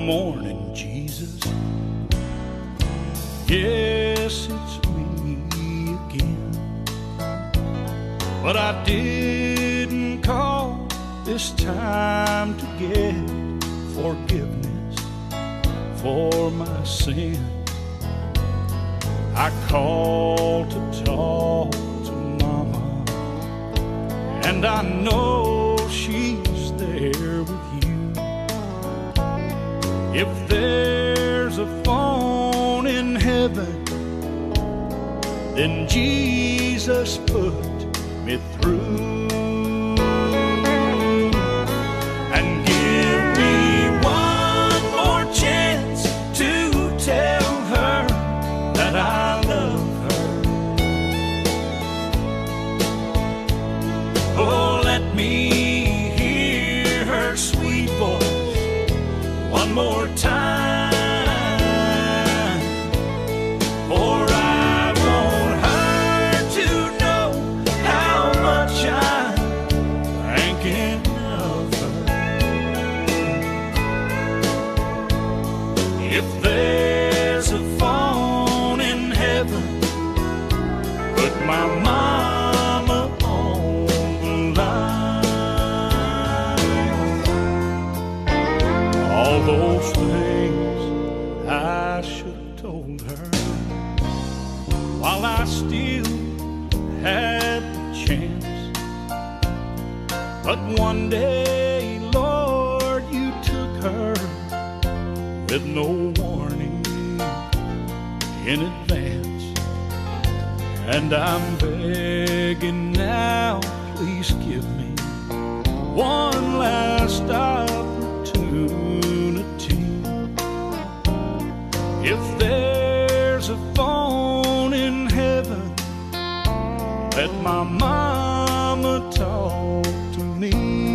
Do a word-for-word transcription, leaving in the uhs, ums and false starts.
morning, Jesus. Yes, it's me again. But I didn't call this time to get forgiveness for my sin. I called to talk to Mama, and I know she's there with you. If there's a phone in heaven, then Jesus put me through. And give me one more chance to tell her that I love her. Oh, let me hear her sweet voice one more time, for I want her to know how much I'm thinking of her. If there's a phone in heaven, put my mama on the line. All those things I should have told her while I still had the chance. But one day, Lord, you took her with no warning in advance. And I'm begging now, please give me one last opportunity. If there's a phone in heaven, let my mama talk to me.